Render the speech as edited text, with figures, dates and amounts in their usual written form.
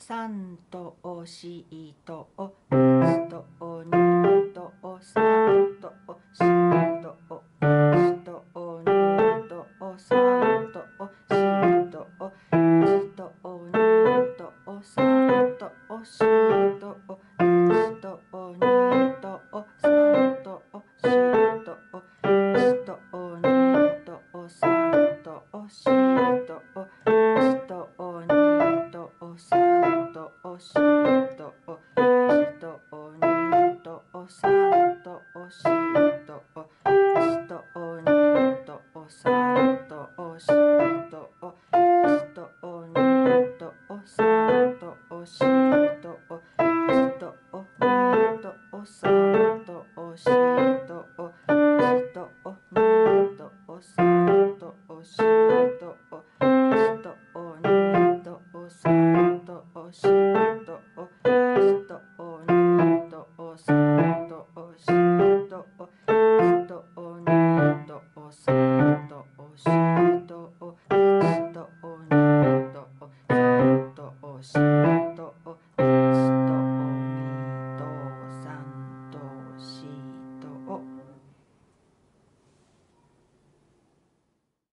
三とおしとお一とお二とお三とお四とお一とお二とお三とお四とお一とお二とお三とお四とお一とお二とお三とお四とお一とお二とお三とお四とお一とお二とお三とお四とお一とお二とお三とお四とお一とお二とお三とお四とお一とお二とお三とお四とお一とお二とお三とお四とお一とお二とお三とお四とお一とお二とお三とお四とお一とお二とお三とお四とお一とお二とお三